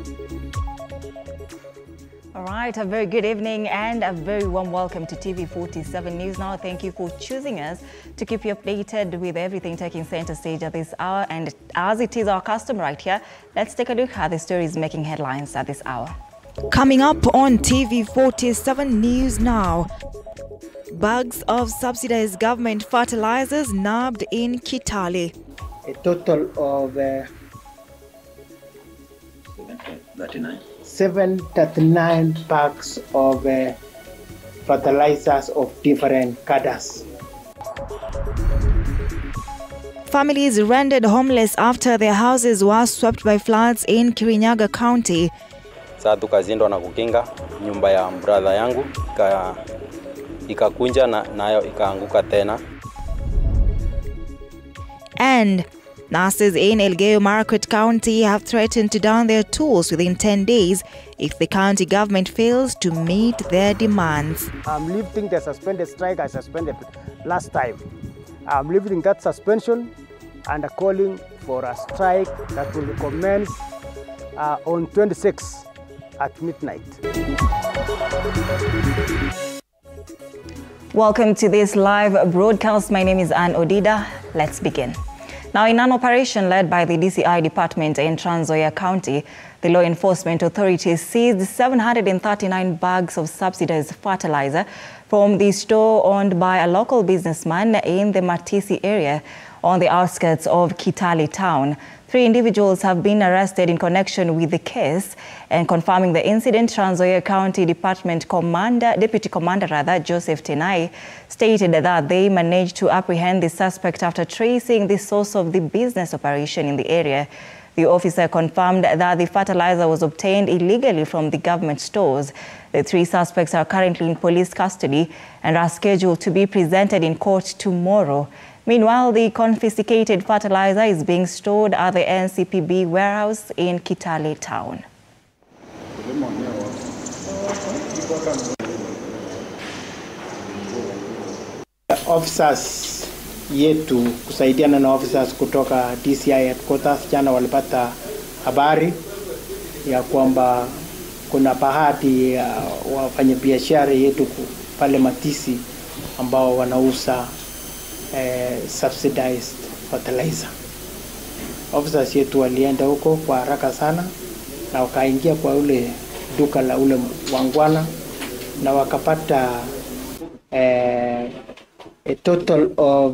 All right, a very good evening and a very warm welcome to TV47 News Now. Thank you for choosing us to keep you updated with everything taking center stage at this hour. And as it is our custom right here, let's take a look at the stories making headlines at this hour. Coming up on TV47 News Now, bags of subsidized government fertilizers nabbed in Kitale. A total of 739 bags of fertilizers of different cadres. Families rendered homeless after their houses were swept by floods in Kirinyaga County. Sasa tukazindwa na kukinga nyumba ya brother yangu ikakunja nayo ikaanguka tena. And nurses in Elgeyo Marakwet County have threatened to down their tools within 10 days if the county government fails to meet their demands. I'm lifting the suspended strike I suspended last time. I'm lifting that suspension and calling for a strike that will commence on 26 at midnight. Welcome to this live broadcast. My name is Anne Odida. Let's begin. Now, in an operation led by the DCI department in Trans Nzoia County, the law enforcement authorities seized 739 bags of subsidized fertilizer from the store owned by a local businessman in the Matisi area on the outskirts of Kitale town. 3 individuals have been arrested in connection with the case, and confirming the incident, Trans Nzoia County Department Deputy Commander Joseph Tenai stated that they managed to apprehend the suspect after tracing the source of the business operation in the area. The officer confirmed that the fertilizer was obtained illegally from the government stores. The 3 suspects are currently in police custody and are scheduled to be presented in court tomorrow. Meanwhile, the confiscated fertilizer is being stored at the NCPB warehouse in Kitale town. Officers yetu kusaidiana na officers kutoka DCI headquarters jana walipata habari ya kwamba kuna bahati ya wafanyabiashara yetu pale Matisi ambao wanauza subsidized fertilizer. Officers yetu walienda huko kwa haraka sana na wakaingia kwa ule duka la ule wangwana na wakapata a total of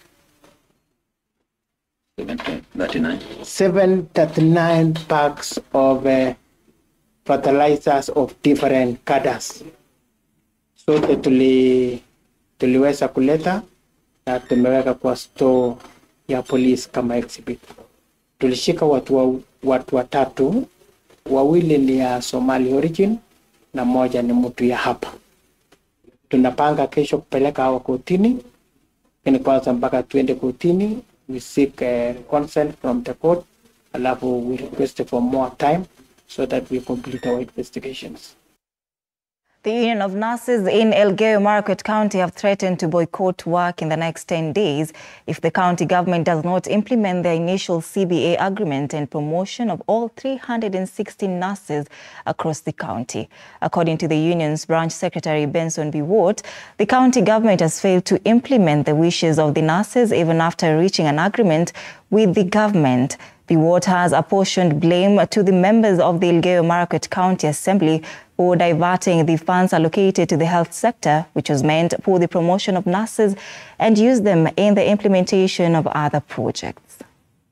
739 bags of fertilizers of different cadres. So tuliweza kuleta na tumeweka kwa store ya police kama exhibit. Tulishika watu watatu, 2 ni ya Somali origin na 1 ni mtu ya hapa. Tunapanga kesho kupeleka hawa kotini. Lakini kwanza mpaka tuende kotini, we seek consent from the court, alafu we request for more time so that we complete our investigations. The Union of Nurses in Elgeyo Marakwet County have threatened to boycott work in the next 10 days if the county government does not implement their initial CBA agreement and promotion of all 360 nurses across the county. According to the union's branch secretary Benson Biwott, the county government has failed to implement the wishes of the nurses even after reaching an agreement with the government. Biwott has apportioned blame to the members of the Elgeyo Marakwet County Assembly for diverting the funds allocated to the health sector, which was meant for the promotion of nurses, and use them in the implementation of other projects.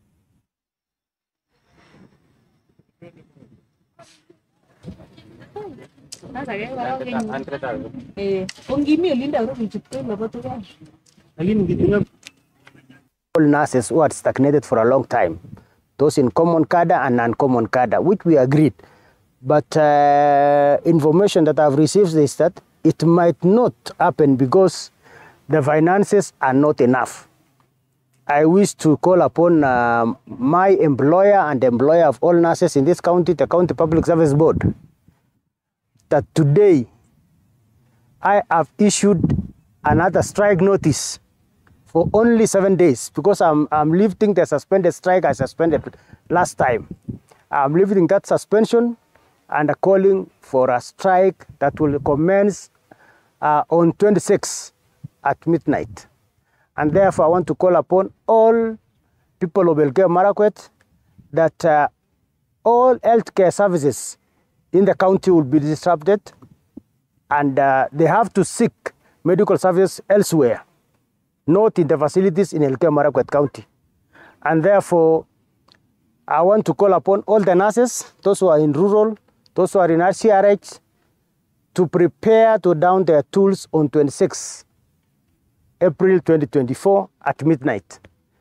All nurses who had stagnated for a long time, those in common cadre and non-common cadre, which we agreed. But information that I've received is that it might not happen because the finances are not enough. I wish to call upon my employer and the employer of all nurses in this county, the County Public Service Board, that today I have issued another strike notice for only 7 days because I'm lifting the suspended strike I suspended last time. I'm lifting that suspension and calling for a strike that will commence on 26 at midnight. And therefore, I want to call upon all people of Elgeyo Marakwet that all healthcare services in the county will be disrupted, and they have to seek medical services elsewhere, not in the facilities in Elgeyo Marakwet County. And therefore, I want to call upon all the nurses, those who are in rural, those who are in RCRH, to prepare to down their tools on 26 April 2024 at midnight.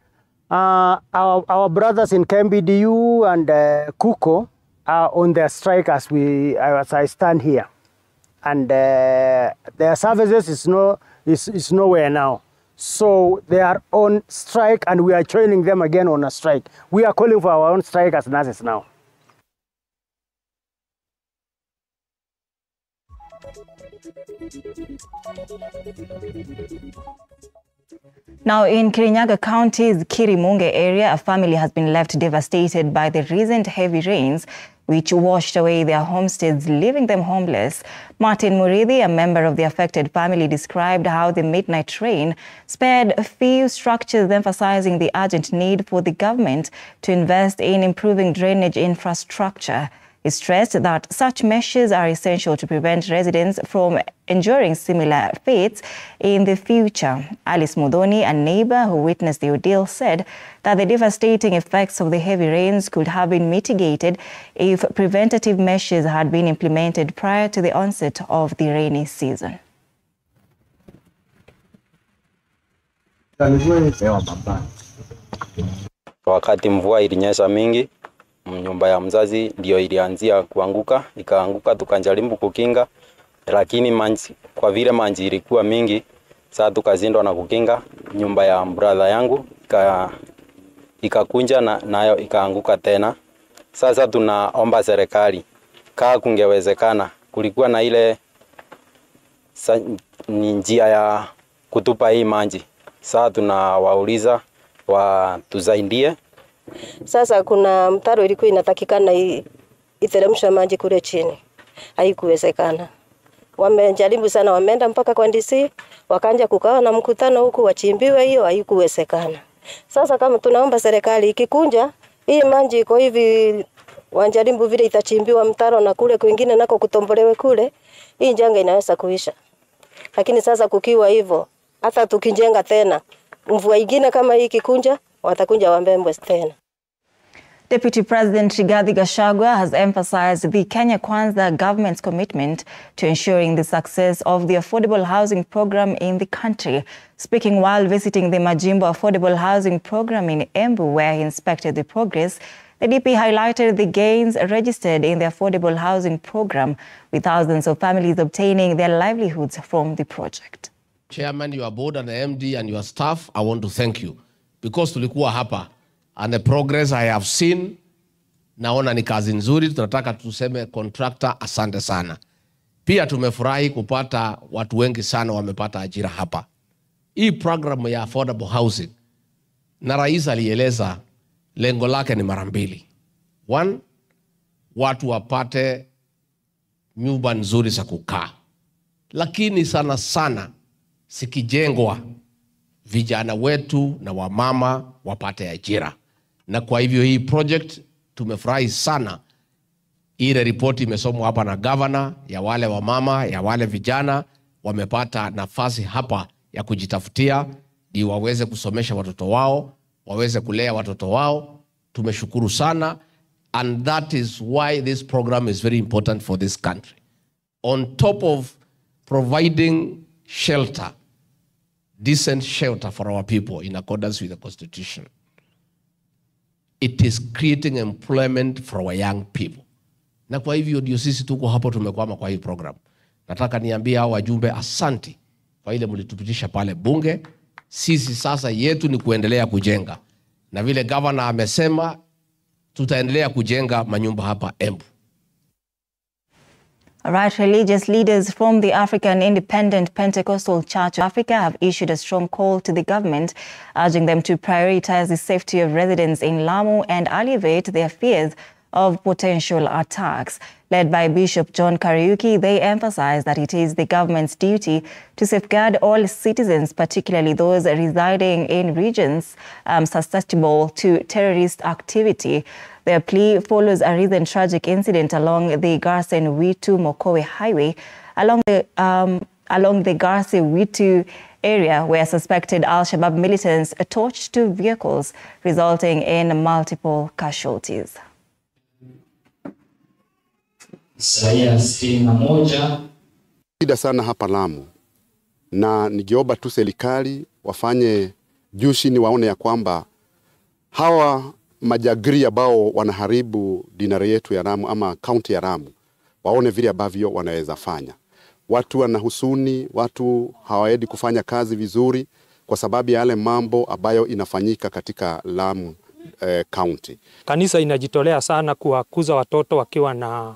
Our brothers in KMBDU and KUKO are on their strike as I stand here, and their services is nowhere now. So they are on strike, and we are joining them again on a strike. We are calling for our own strike as nurses now. Now, in Kirinyaga County's Kirimunge area, a family has been left devastated by the recent heavy rains, which washed away their homesteads, leaving them homeless. Martin Murithi, a member of the affected family, described how the midnight rain spared a few structures, emphasizing the urgent need for the government to invest in improving drainage infrastructure. He stressed that such measures are essential to prevent residents from enduring similar fates in the future. Alice Mudhoni, a neighbor who witnessed the ordeal, said that the devastating effects of the heavy rains could have been mitigated if preventative measures had been implemented prior to the onset of the rainy season. Wakati mvua ilinyesha mingi, nyumba ya mzazi ndio ilianzia kuanguka, ikaanguka, tukajaribu kukinga, lakini kwa vile maji ilikuwa mingi, sasa tukazindwa na kukinga. Nyumba ya brother yangu ikakunja nayo ikaanguka tena. Sasa tunaomba serikali kama kungewezekana, kulikuwa na ile njia ya kutupa hii maji. Sasa tunawauliza watusaidie. Sasa kuna mtaro ilikuwa inatakikana iteremsha maji kule chini. Haikuwezekana. Wamejaribu sana, wameenda mpaka kwa DC, wakaanza kukawa na mkutano huku wachimbiwe, hiyo haikuwezekana. Sasa kama tunaomba serikali ikikunja hii maji iko hivi, wanajaribu vile itachimbiwa mtaro na kule kwingine nako kutombolewe kule, hii janga inaweza kuisha. Lakini sasa kukiwa hivyo, hata tukijenga tena, mvua ingine kama hii ikikunja, watakunja wambembwe tena. Deputy President Rigathi Gachagua has emphasized the Kenya Kwanza government's commitment to ensuring the success of the affordable housing program in the country. Speaking while visiting the Majimbo Affordable Housing Program in Embu, where he inspected the progress, the DP highlighted the gains registered in the affordable housing program, with thousands of families obtaining their livelihoods from the project. Chairman, your board and the MD and your staff, I want to thank you because tulikuwa hapa and the progress I have seen, naona ni kazi nzuri. Tunataka tuseme contractor asante sana. Pia tumefurahi kupata watu wengi sana wamepata ajira hapa. Hii program ya affordable housing, na rais alieleza lengo lake ni mara mbili. One, watu wapate nyumba nzuri za kukaa. Lakini sana sana sikijengwa vijana wetu na wamama wapate ajira. Na kwa hivyo hii project tumefurahi sana. Ile ripoti imesomwa hapa na governor, ya wale wamama, ya wale vijana wamepata nafasi hapa ya kujitafutia ili waweze kusomesha watoto wao, waweze kulea watoto wao. Tumeshukuru sana, and that is why this program is very important for this country. On top of providing shelter, decent shelter for our people in accordance with the Constitution, it is creating employment for our young people. Na kwa hivyo ndio sisi tuko hapo tumekwama kwa hii program. Nataka niambie hao wajumbe asanti kwa ile mlitupitisha pale bunge. Sisi sasa yetu ni kuendelea kujenga. Na vile governor amesema tutaendelea kujenga manyumba hapa Embu. Right, religious leaders from the African Independent Pentecostal Church of Africa have issued a strong call to the government, urging them to prioritize the safety of residents in Lamu and alleviate their fears of potential attacks. Led by Bishop John Kariuki, they emphasized that it is the government's duty to safeguard all citizens, particularly those residing in regions susceptible to terrorist activity. Their plea follows a recent tragic incident along the Garsen-Witu-Mokowe Highway, along the Garsen-Witu area, where suspected Al-Shabaab militants torched two vehicles, resulting in multiple casualties. Shida sana hapa Lamu, na nigeomba tu serikali wafanye juu chini waone ya kwamba hawa majagiri ambao wanaharibu dinari yetu ya Lamu ama kaunti ya Lamu waone vile ambavyo wanaweza fanya. Watu wanahusuni, watu hawaendi kufanya kazi vizuri kwa sababu ya yale mambo ambayo inafanyika katika Lamu county. Kanisa inajitolea sana kuwakuza watoto wakiwa na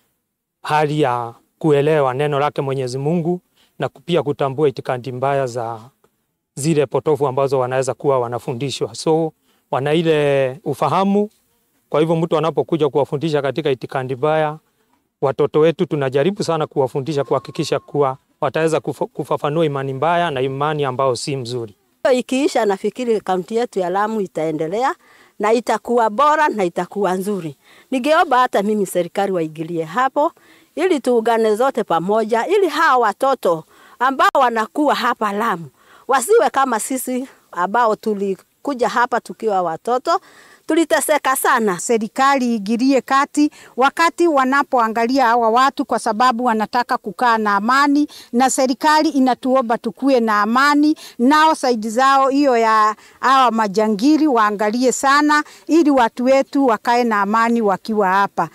hali ya kuelewa neno lake Mwenyezi Mungu na pia kutambua itikadi mbaya za zile potofu ambazo wanaweza kuwa wanafundishwa. So wana ile ufahamu. Kwa hivyo mtu anapokuja kuwafundisha katika itikadi mbaya, watoto wetu tunajaribu sana kuwafundisha kuhakikisha kuwa wataweza kufafanua imani mbaya na imani ambao si mzuri. Ikiisha nafikiri kaunti yetu ya Lamu itaendelea na itakuwa bora na itakuwa nzuri. Ningeomba hata mimi serikali waingilie hapo ili tuungane zote pamoja, ili hawa watoto ambao wanakuwa hapa Lamu wasiwe kama sisi ambao tulikuja hapa tukiwa watoto. Tuliteseka sana. Serikali igirie kati wakati wanapoangalia hawa watu, kwa sababu wanataka kukaa na amani, na serikali inatuomba tukue na amani. Nao saidi zao hiyo ya hawa majangili waangalie sana ili watu wetu wakae na amani wakiwa hapa.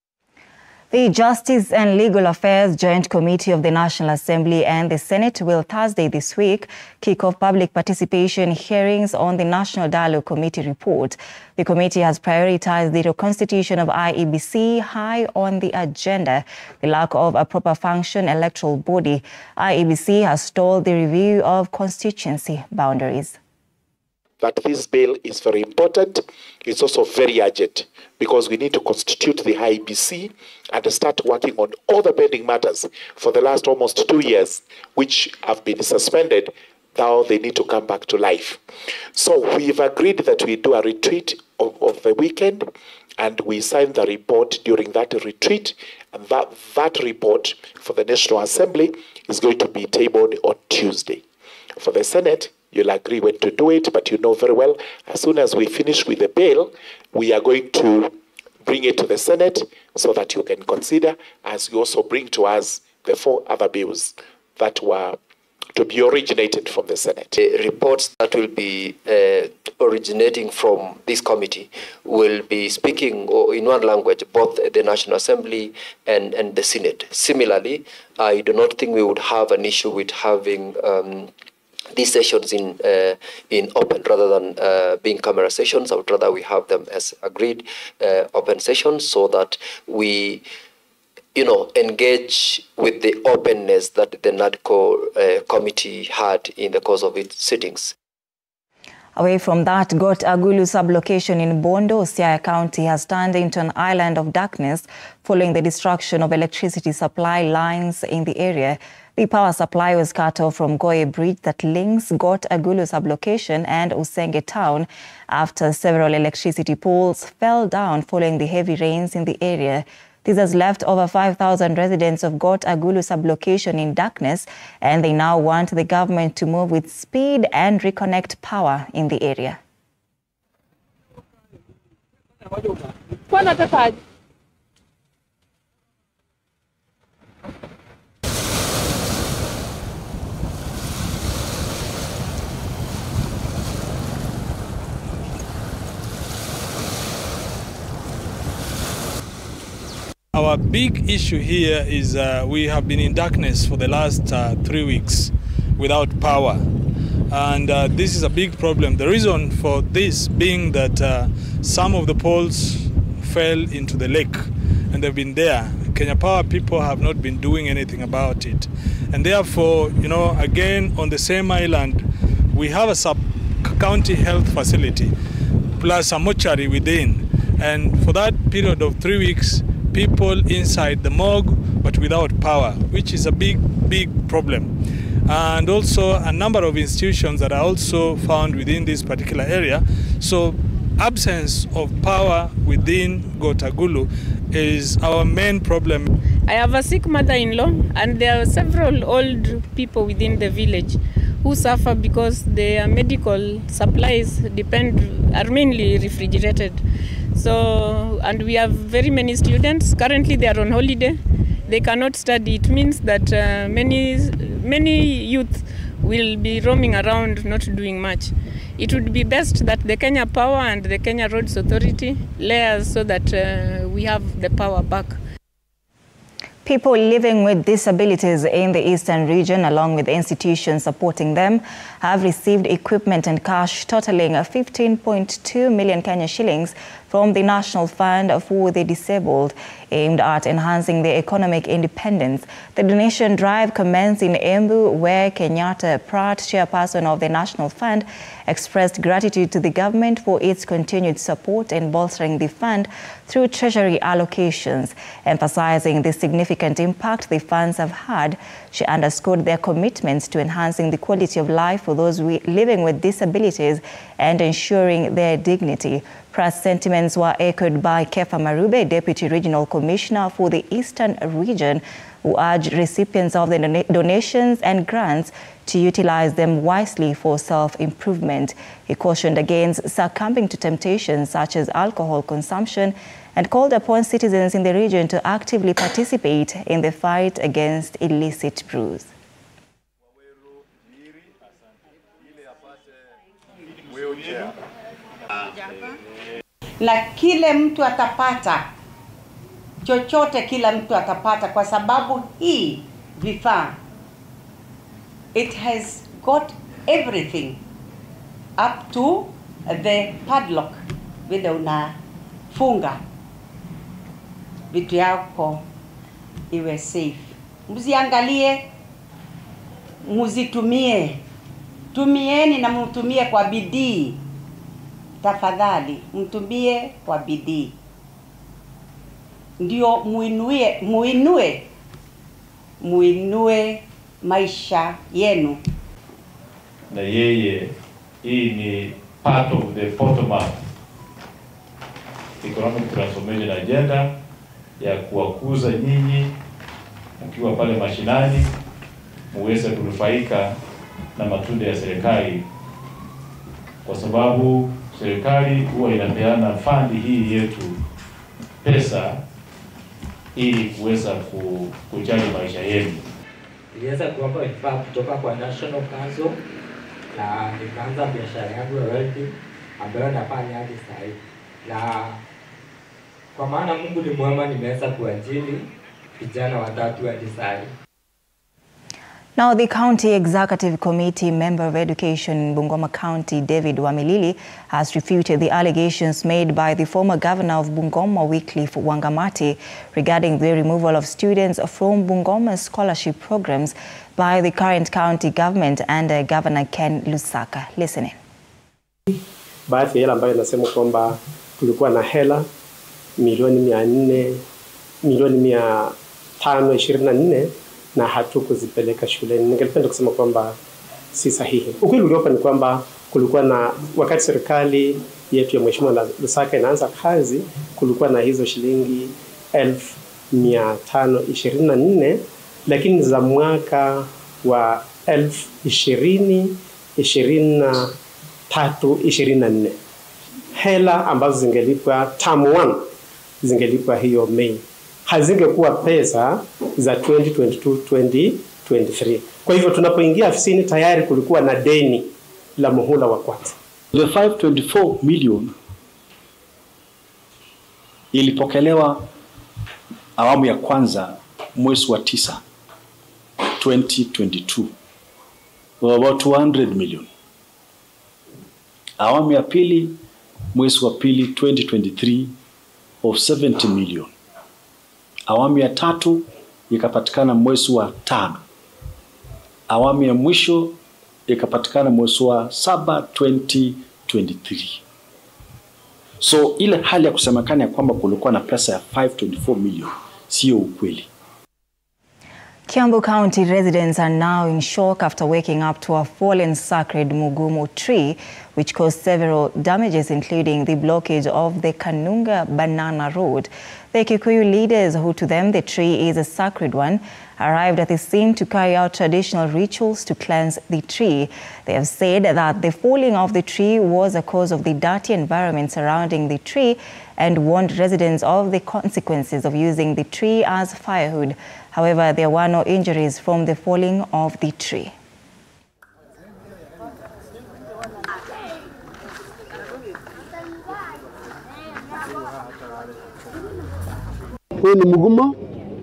The Justice and Legal Affairs Joint Committee of the National Assembly and the Senate will Thursday this week kick off public participation hearings on the National Dialogue Committee report. The committee has prioritized the reconstitution of IEBC high on the agenda. The lack of a proper function electoral body, IEBC has stalled the review of constituency boundaries. That this bill is very important. It's also very urgent because we need to constitute the IEBC and start working on all the pending matters for the last almost 2 years, which have been suspended. Now they need to come back to life. So we've agreed that we do a retreat of the weekend, and we sign the report during that retreat, and that report for the National Assembly is going to be tabled on Tuesday. For the Senate, you'll agree when to do it, but you know very well, as soon as we finish with the bill, we are going to bring it to the Senate so that you can consider, as you also bring to us the 4 other bills that were to be originated from the Senate. The reports that will be originating from this committee will be speaking in one language, both the National Assembly and the Senate. Similarly, I do not think we would have an issue with having these sessions in open rather than being camera sessions. I would rather we have them as agreed open sessions so that we engage with the openness that the NADCO committee had in the course of its sittings. Away from that, Got Agulu sublocation in Bondo, Siaya County has turned into an island of darkness following the destruction of electricity supply lines in the area. The power supply was cut off from Goye Bridge that links Got Agulu sublocation and Usenge town after several electricity poles fell down following the heavy rains in the area. This has left over 5,000 residents of Got Agulu sublocation in darkness, and they now want the government to move with speed and reconnect power in the area. Our big issue here is we have been in darkness for the last 3 weeks without power. And this is a big problem. The reason for this being that some of the poles fell into the lake and they've been there. Kenya Power people have not been doing anything about it. And therefore, again, on the same island, we have a sub-county health facility plus a mortuary within. And for that period of 3 weeks, people inside the morgue, but without power, which is a big problem. And also a number of institutions that are also found within this particular area. So absence of power within Gotagulu is our main problem. I have a sick mother-in-law, and there are several old people within the village who suffer because their medical supplies are mainly refrigerated. So, and we have very many students. Currently they are on holiday. They cannot study. It means that many youth will be roaming around not doing much. It would be best that the Kenya Power and the Kenya Roads Authority layers so that we have the power back. People living with disabilities in the eastern region, along with institutions supporting them, have received equipment and cash totaling 15.2 million Kenya shillings from the National Fund for the Disabled, aimed at enhancing their economic independence. The donation drive commenced in Embu, where Kenyatta Pratt, chairperson of the National Fund, expressed gratitude to the government for its continued support in bolstering the fund through treasury allocations. Emphasizing the significant impact the funds have had, she underscored their commitments to enhancing the quality of life for those living with disabilities and ensuring their dignity. Pratt's sentiments were echoed by Kefa Marube, Deputy Regional Commissioner for the Eastern Region, who urged recipients of the donations and grants to utilize them wisely for self-improvement. He cautioned against succumbing to temptations such as alcohol consumption and called upon citizens in the region to actively participate in the fight against illicit brews. Na kile mtu atapata, chochote kila mtu atapata, kwa sababu hii vifaa, it has got everything up to the padlock, vile unafunga vitu yako iwe safe. Mziangalie, muzitumie, tumieni na mtumie kwa bidii. Tafadhali mtumie kwa bidii, ndio muinue maisha yenu. Na yeye, hii ni part of the bottom-up economic transformation agenda ya kuwakuza nyinyi mkiwa pale mashinani muweze kunufaika na matunda ya serikali, kwa sababu serikali huwa inapeana fund hii yetu pesa ili kuweza kujali maisha yenu. Niliweza kuomba vifaa kutoka kwa National Council na nikaanza biashara yangu ya welding ambayo nafanya hadi sasa hivi. Na kwa maana Mungu ni mwema, nimeweza kuajiri vijana watatu hadi sasa hivi. Now, the County Executive Committee member of Education in Bungoma County, David Wamilili, has refuted the allegations made by the former governor of Bungoma, Wycliffe Wangamati, regarding the removal of students from Bungoma scholarship programs by the current county government under Governor Ken Lusaka. Listen in. Baadhi ya hela ambayo nasema kwamba tulikuwa na hela milioni 524 na hatukuzipeleka shuleni. Ningependa kusema kwamba si sahihi. Ukweli uliopo ni kwamba kulikuwa na, wakati serikali yetu ya Mheshimiwa Lusaka inaanza kazi, kulikuwa na hizo shilingi 1524, lakini za mwaka wa 2023-24 hela ambazo zingelipwa term 1 zingelipwa hiyo Mei, hazingekuwa pesa za 2022-2023. Kwa hivyo tunapoingia afisini tayari kulikuwa na deni la muhula wa kwanza. The 524 million ilipokelewa awamu ya kwanza mwezi wa 9 2022, about 200 million. Awamu ya pili mwezi wa pili 2023 of 70 million. Awamu ya tatu ikapatikana mwezi wa 5. Awamu ya mwisho ikapatikana mwezi wa 7 2023. So ile hali ya kusemekana ya kwamba kulikuwa na pesa ya 524 million sio ukweli. Kiambu County residents are now in shock after waking up to a fallen sacred Mugumo tree, which caused several damages, including the blockage of the Kanunga Banana Road. The Kikuyu leaders, who to them the tree is a sacred one, arrived at the scene to carry out traditional rituals to cleanse the tree. They have said that the falling of the tree was a cause of the dirty environment surrounding the tree and warned residents of the consequences of using the tree as firewood. However, there were no injuries from the falling of the tree. Huu ni Mugumo,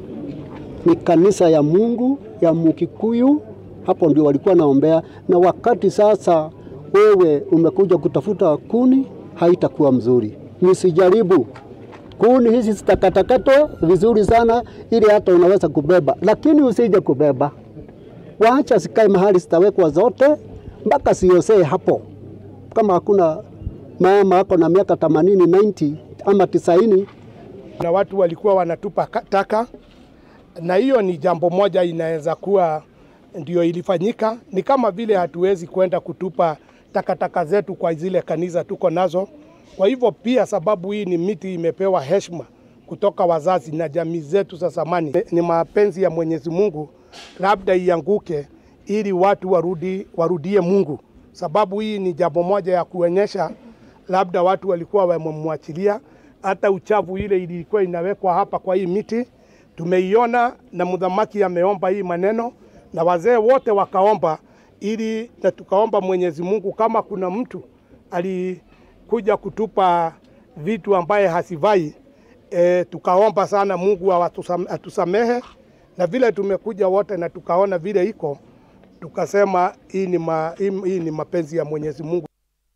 ni kanisa ya Mungu ya Mukikuyu, hapo ndio walikuwa naombea. Na wakati sasa wewe umekuja kutafuta kuni, haitakuwa mzuri. Nisijaribu. Kuni hizi zitakatakatwa vizuri sana ili hata unaweza kubeba, lakini usije kubeba. Waacha sikae mahali zitawekwa zote mpaka siosee hapo. Kama hakuna mama ako na miaka 80, 90 ama 90, na watu walikuwa wanatupa taka, na hiyo ni jambo moja inaweza kuwa ndio ilifanyika. Ni kama vile hatuwezi kwenda kutupa takataka zetu kwa zile kanisa tuko nazo. Kwa hivyo pia sababu hii ni miti imepewa heshima kutoka wazazi na jamii zetu za zamani. Ni mapenzi ya Mwenyezi Mungu labda ianguke ili watu warudie Mungu. Sababu hii ni jambo moja ya kuonyesha labda watu walikuwa wamemwachilia. Hata uchafu ile ilikuwa inawekwa hapa kwa hii miti tumeiona, na mdhamaki ameomba hii maneno na wazee wote wakaomba, ili na tukaomba Mwenyezi Mungu kama kuna mtu alikuja kutupa vitu ambaye hasivai, tukaomba sana Mungu atusamehe, na vile tumekuja wote na tukaona vile iko, tukasema hii ni mapenzi ya Mwenyezi Mungu.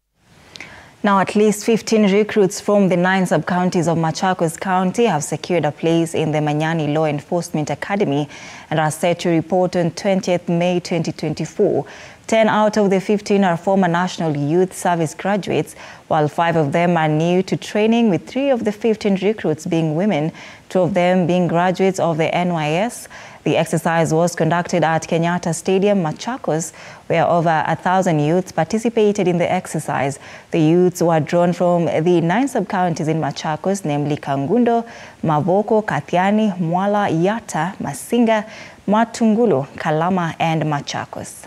Now, at least 15 recruits from the 9 sub-counties of Machakos County have secured a place in the Manyani Law Enforcement Academy and are set to report on 20th May 2024. 10 out of the 15 are former National Youth Service graduates, while 5 of them are new to training, with 3 of the 15 recruits being women, 2 of them being graduates of the NYS. The exercise was conducted at Kenyatta Stadium, Machakos, where over 1,000 youths participated in the exercise. The youths were drawn from the 9 sub-counties in Machakos, namely Kangundo, Mavoko, Kathiani, Mwala, Yatta, Masinga, Matungulu, Kalama, and Machakos.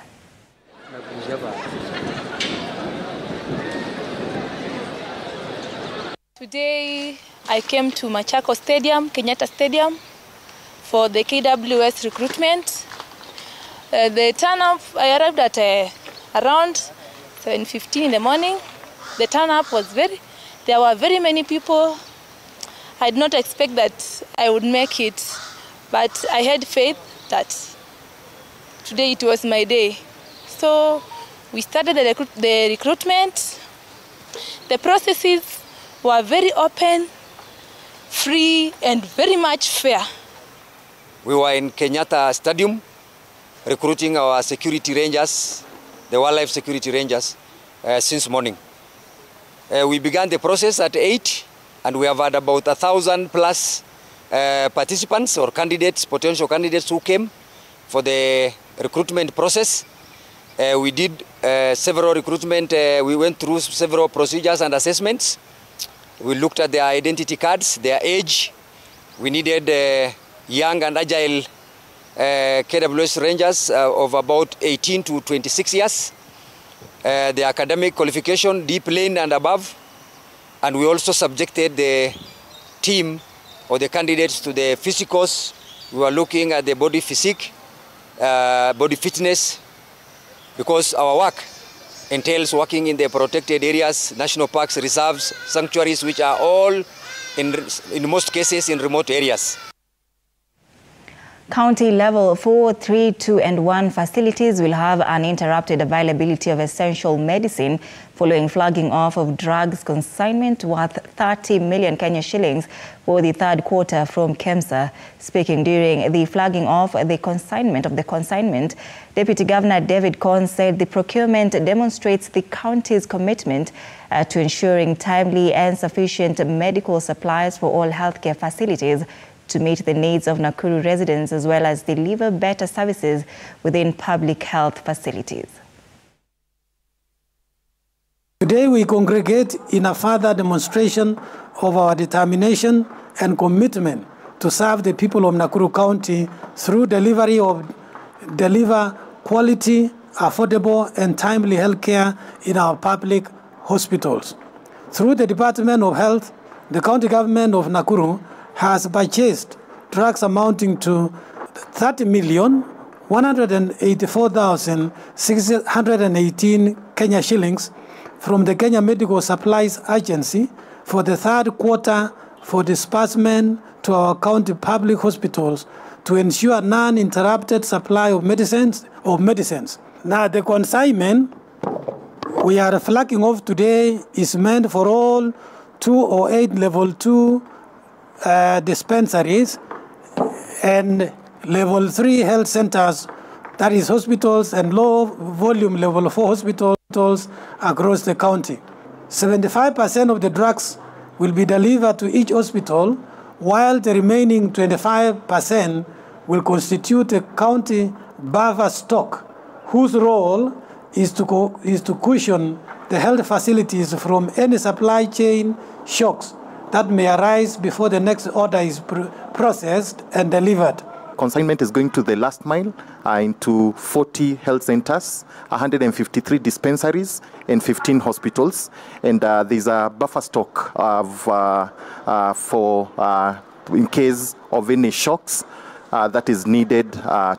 Today I came to Machakos Stadium, Kenyatta Stadium, for the KWS recruitment. The turn-up, I arrived at around 7:15 in the morning. The turn-up was there were very many people. I did not expect that I would make it, but I had faith that today it was my day. So we started the recruitment. The processes were very open, free, and very much fair. We were in Kenyatta Stadium recruiting our security rangers, the wildlife security rangers, since morning. We began the process at 8, and we have had about 1,000 plus participants or candidates, potential candidates who came for the recruitment process. We did several recruitment, we went through several procedures and assessments. We looked at their identity cards, their age. We needed young and agile KWS Rangers of about 18 to 26 years. The academic qualification, deep lane and above. And we also subjected the team or the candidates to the physicals. We were looking at the body physique, body fitness, because our work entails working in the protected areas, national parks, reserves, sanctuaries, which are all, in most cases, in remote areas. County level 4, 3, 2 and 1 facilities will have uninterrupted availability of essential medicine following flagging off of drugs consignment worth 30 million Kenya shillings for the third quarter from KEMSA. Speaking during the flagging off the consignment, Deputy Governor David Kon said the procurement demonstrates the county's commitment to ensuring timely and sufficient medical supplies for all healthcare facilities to meet the needs of Nakuru residents as well as deliver better services within public health facilities. Today we congregate in a further demonstration of our determination and commitment to serve the people of Nakuru County through deliver quality, affordable and timely health care in our public hospitals. Through the Department of Health, the county government of Nakuru has purchased drugs amounting to 30,184,618 Kenya shillings from the Kenya Medical Supplies Agency for the third quarter for disbursement to our county public hospitals to ensure non-interrupted supply of medicines. Now the consignment we are flagging off today is meant for all 208 level 2 dispensaries and level 3 health centers, that is hospitals and low volume level 4 hospitals across the county. 75% of the drugs will be delivered to each hospital, while the remaining 25% will constitute a county buffer stock, whose role is to cushion the health facilities from any supply chain shocks that may arise before the next order is processed and delivered. Consignment is going to the last mile into 40 health centers, 153 dispensaries, and 15 hospitals. And there's a buffer stock in case of any shocks that is needed